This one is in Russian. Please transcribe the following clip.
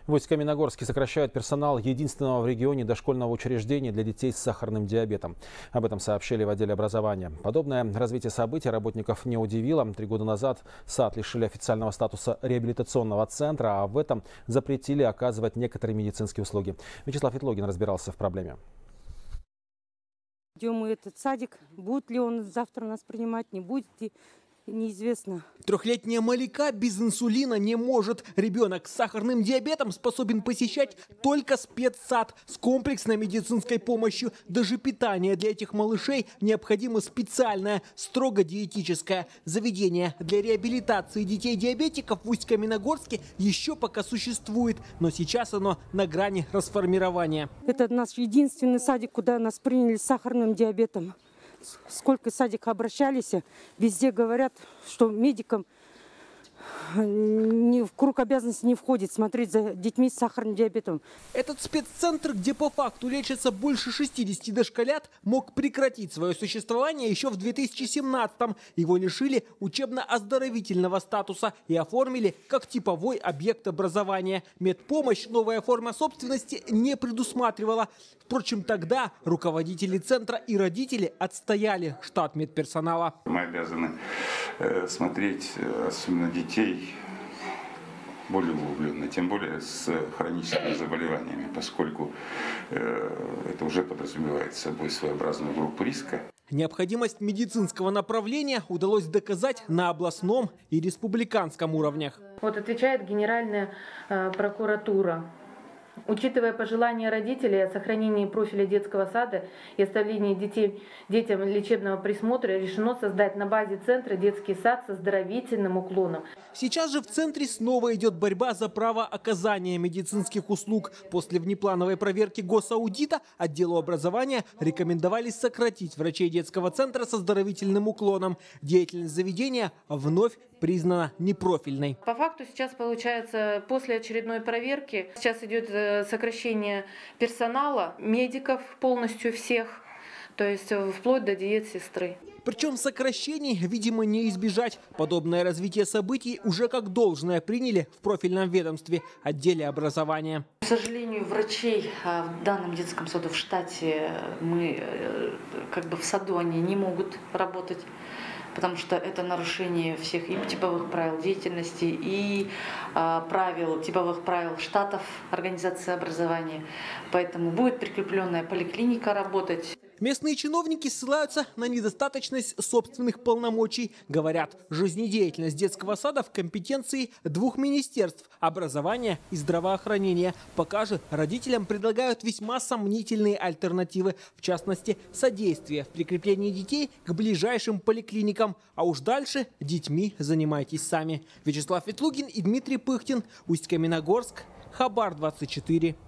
В Усть-Каменогорске сокращают персонал единственного в регионе дошкольного учреждения для детей с сахарным диабетом. Об этом сообщили в отделе образования. Подобное развитие событий работников не удивило. 3 года назад сад лишили официального статуса реабилитационного центра, а в этом запретили оказывать некоторые медицинские услуги. Вячеслав Ветлогин разбирался в проблеме. Идем мы этот садик. Будет ли он завтра нас принимать, не будет ли, неизвестно. Трехлетняя Малика без инсулина не может. Ребенок с сахарным диабетом способен посещать только спецсад с комплексной медицинской помощью. Даже питание для этих малышей необходимо специальное, строго диетическое. Заведение для реабилитации детей-диабетиков в Усть-Каменогорске еще пока существует, но сейчас оно на грани расформирования. Это наш единственный садик, куда нас приняли с сахарным диабетом. Сколько садик обращались, везде говорят, что медикам в круг обязанностей не входит смотреть за детьми с сахарным диабетом. Этот спеццентр, где по факту лечатся больше 60 дошколят, мог прекратить свое существование еще в 2017-м. Его лишили учебно-оздоровительного статуса и оформили как типовой объект образования. Медпомощь новая форма собственности не предусматривала. Впрочем, тогда руководители центра и родители отстояли штат медперсонала. Мы обязаны смотреть, особенно детей, более углубленно, тем более с хроническими заболеваниями, поскольку это уже подразумевает собой своеобразную группу риска. Необходимость медицинского направления удалось доказать на областном и республиканском уровнях. Вот отвечает Генеральная прокуратура. Учитывая пожелания родителей о сохранении профиля детского сада и оставлении детям лечебного присмотра, решено создать на базе центра детский сад с оздоровительным уклоном. Сейчас же в центре снова идет борьба за право оказания медицинских услуг. После внеплановой проверки госаудита отделу образования рекомендовали сократить врачей детского центра с оздоровительным уклоном. Деятельность заведения вновь признана непрофильной. По факту сейчас получается, после очередной проверки, сейчас идет сокращение персонала, медиков полностью всех, то есть вплоть до диет-сестры. Причем сокращений, видимо, не избежать. Подобное развитие событий уже как должное приняли в профильном ведомстве отделе образования. К сожалению, врачей в данном детском саду в штате в саду они не могут работать, потому что это нарушение всех и типовых правил деятельности, и типовых правил штатов организации образования. Поэтому будет прикрепленная поликлиника работать. Местные чиновники ссылаются на недостаточность собственных полномочий. Говорят, жизнедеятельность детского сада в компетенции 2 министерств – образования и здравоохранения. Пока же родителям предлагают весьма сомнительные альтернативы. В частности, содействие в прикреплении детей к ближайшим поликлиникам. А уж дальше детьми занимайтесь сами. Вячеслав Ветлогин и Дмитрий Пыхтин. Усть-Каменогорск. Хабар 24.